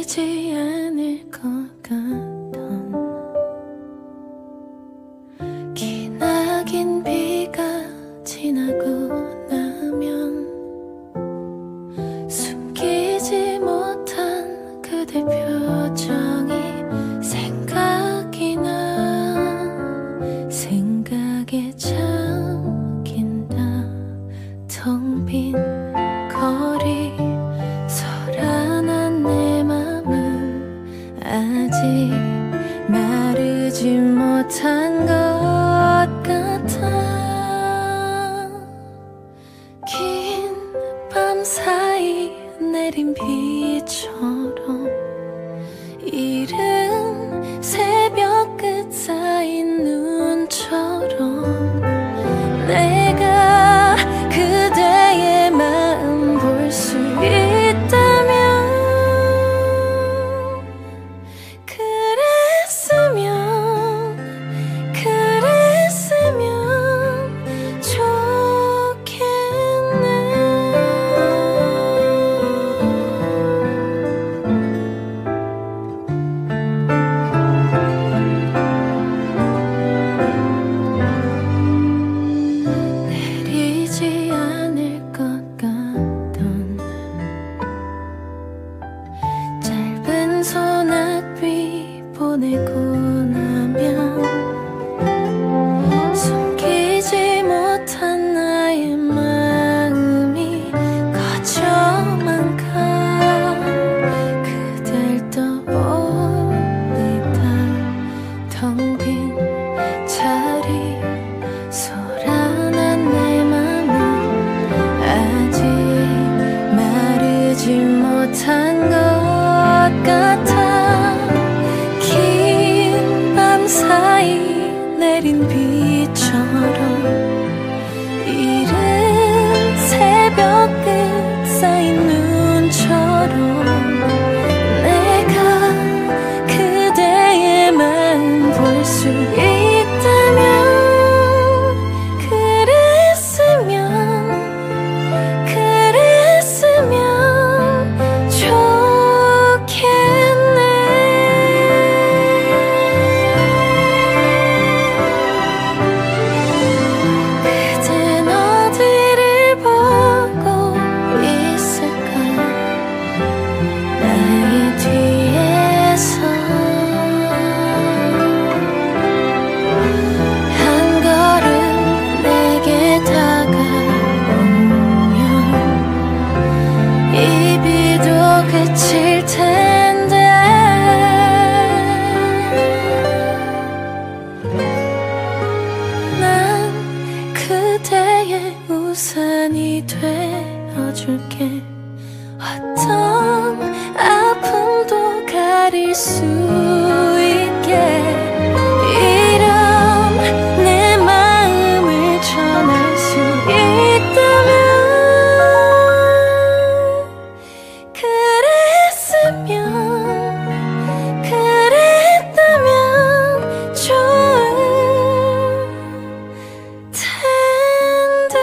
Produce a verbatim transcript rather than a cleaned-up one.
내리지 않을 것 같던 기나긴 비가 지나고 나면 숨기지 못한 그대 표정이 생각이 나. 생각에 잠긴다. 텅 빈 거리 소란한 내 맘은 아직 마르지 못한 것 같아. 긴 밤 사이 내린 비처럼 이른 새벽 끝 쌓인 눈처럼 내가 그대의 마음 볼 수 있다면 그랬으면 그랬으면 좋겠네. 내리지 않을 것 같던 짧은 소낙비 보내고 나면 숨기지 못한 나의 마음이 거쳐만 가. 그댈 떠올리다 텅 빈 자리 소란한 내 맘은 아직 마르지 못한 것 같아. 긴 밤 사이 내린 비처럼 이른 새벽 끝 쌓인 눈처럼 내가 그대의 마음 볼 수 있다면 그랬으면 그랬으면 좋겠네. 그댄 어디를 보고 있을까. 나의 뒤에서 한 걸음 내게 다가오면 이 비도 그칠 텐데 난 그대의 우산이 되어줄게. 어떤 아픔도 가릴 수 있게 이런 내 마음을 전할 수 있다면 그랬으면 그랬다면 좋을 텐데.